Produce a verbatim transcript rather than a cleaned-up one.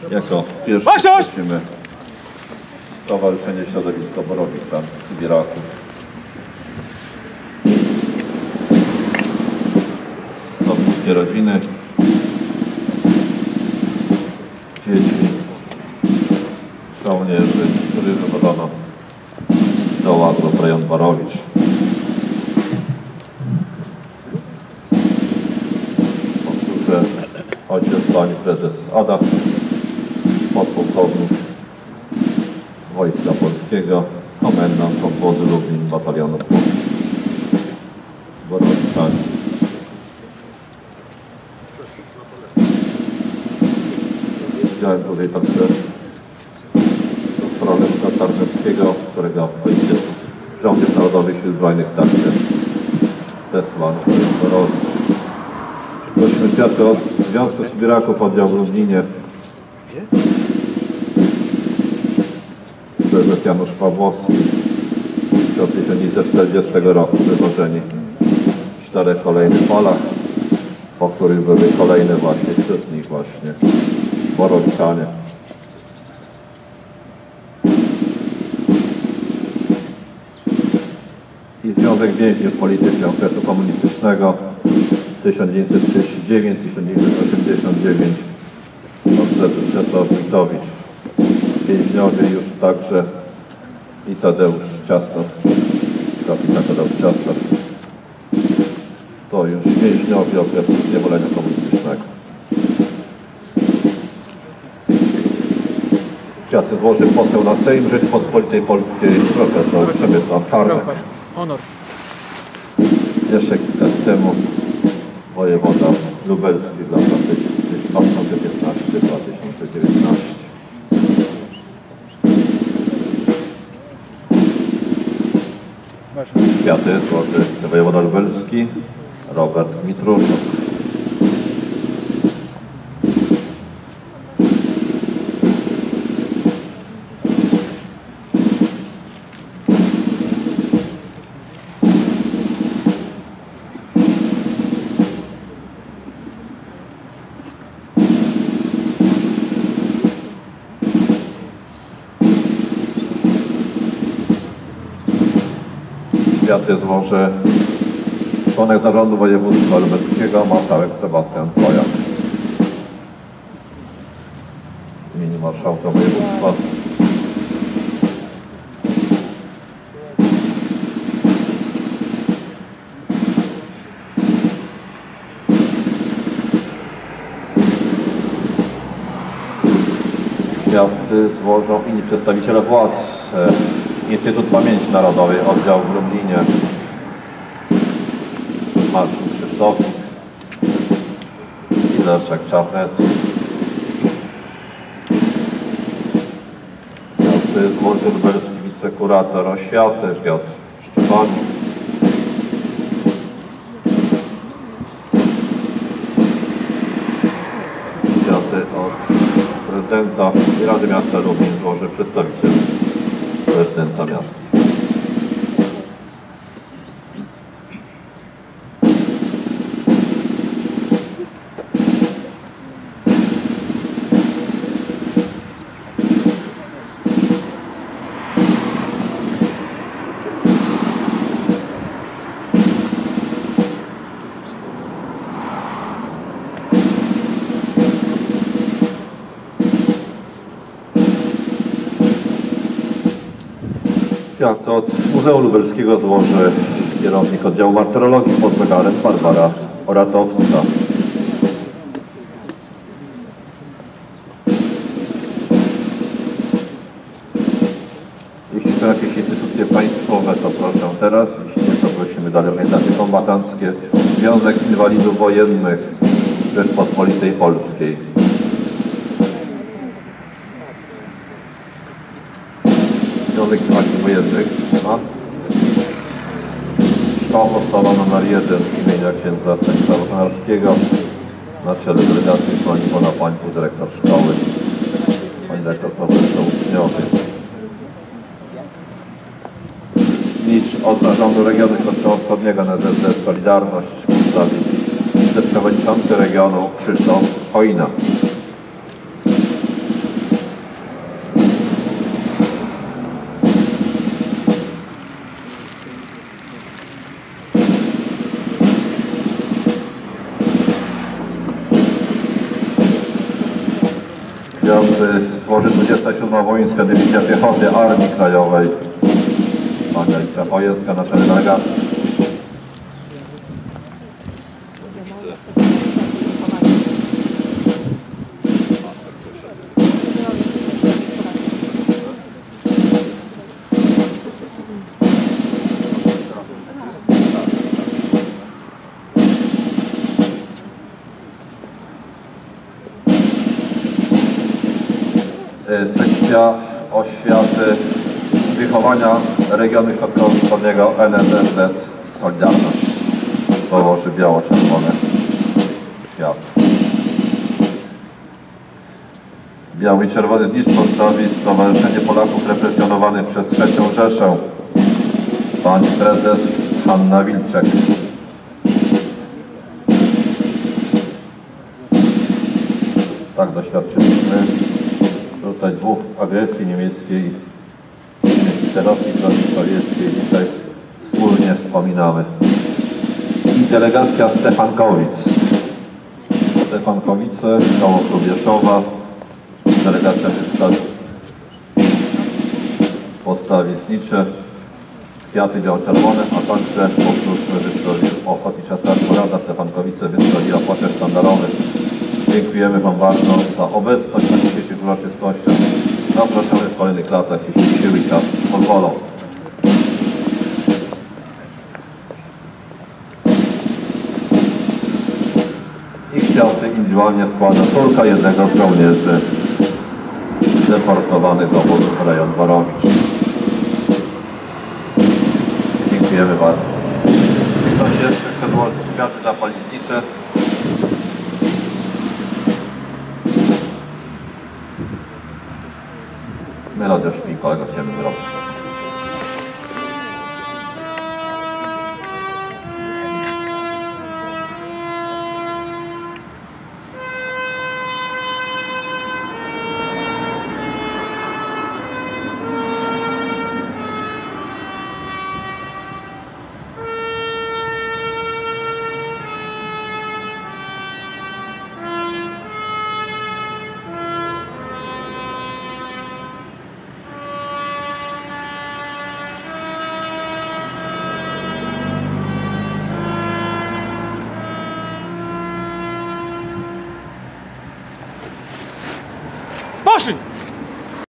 Jako pierwszy prosimy Stowarzyszenie Środowisko Borowika Sybiraków. To wszystkie rodziny, dzieci, żołnierzy, których wywodzono do łazu rejon Borowicz. Powtórzę, ojciec pani prezes Ada, podpułkownik Wojska Polskiego, komendant obwodu Lublin batalionu Borowiczanie. Widziałem tutaj także Prolewka Czarneckiego, którego ojciec żołnierz Narodowych Sił Zbrojnych także zesłał do Borowicz. Prosimy świadka od Związku Sybiraków, oddział w Lublinie. Prezes Janusz Pawłowski od tysiąc dziewięćset czterdziestego roku wywożeni w czterech kolejnych falach, po których były kolejne właśnie, wśród nich właśnie Borowiczanie. I Związek Więźniów Politycznych okresu komunistycznego tysiąc dziewięćset trzydzieści dziewięć do tysiąc dziewięćset osiemdziesiąt dziewięć od Czesław Witowicz. Więźniowie już także i Tadeusz Ciastow, kapitan Tadeusz Ciastow. To już więźniowie okresu zniewolenia komunistycznego. Kwiaty złożył poseł na Sejm Rzeczypospolitej Polskiej profesor Przemysław Czarnek. Honor. Jeszcze kilka lat temu wojewoda lubelski dla dwa tysiące piętnasty do dwa tysiące dziewiętnasty. Kwiaty złoży wojewoda lubelski Robert Mitruszuk. Kwiaty złoży członek zarządu województwa lubelskiego marszałek Sebastian Pojak. W imieniu marszałka województwa kwiaty złożą inni przedstawiciele władz. Instytut Pamięci Narodowej, oddział w Lublinie, Marcin Krzysztofik i Leszek Czarnecki. Kwiaty złoży lubelski wicekurator oświaty Piotr Szczepanik. Kwiaty od prezydenta i Rady Miasta Lublin złoży przedstawiciel prezydenta miasta. Kwiaty od Muzeum Lubelskiego złoży kierownik oddziału martyrologii pod zegarem Barbara Oratowska. Jeśli są jakieś instytucje państwowe, to proszę teraz. Jeśli nie, to prosimy dalej organizacje kombatanckie. Związek Inwalidów Wojennych Rzeczpospolitej Polskiej. Związek Inwalidów Wojennych, a Szkoła Podstawowa numer jeden imienia księdza Stanisława Konarskiego. Na czele delegacji pani Iwona Pańku, dyrektor szkoły, pani dyrektor profesor uczniowie. Nicz od Zarządu Regionu Środkowo-Wschodniego N Z Z Solidarność przedstawi wiceprzewodniczący regionu Krzysztof Chojna. Jazdy złoży dwudziesta siódma Wołyńska Dywizja Piechoty Armii Krajowej. Pani Alicja Chojecka, naczelny delegacji. Sekcja Oświaty Wychowania Regionu Środkowo-Wschodniego N S S Z Solidarność. Położy biało-czerwone światło. Biały i czerwony znicz postawi Stowarzyszenie Polaków Represjonowanych przez trzecią Rzeszę. Pani prezes Hanna Wilczek. Tak doświadczyliśmy tutaj dwóch agresji niemieckiej i hitlerowskiej, sowieckiej. Dzisiaj wspólnie wspominamy. I delegacja Stefankowic. Stefankowice, koło Krubieszowa. Delegacja postawi znicze, kwiaty biało-czerwone, a także powtórzmy, wystawił Ochotnicza Straż Rada Stefankowice, wystawiła płaszcz sztandarowy. Dziękujemy Wam bardzo za obecność na dzisiejszych uroczystościach. Zapraszamy w kolejnych latach, jeśli siły i czas pozwolą. I kwiaty indywidualnie składa córka jednego z żołnierzy deportowanych do obozu rejon Borowicz. Dziękujemy bardzo. Ktoś jeszcze chce złożyć kwiaty zapalnicze? Melodia śpi, kolego w ciemnym roku. Maszyn!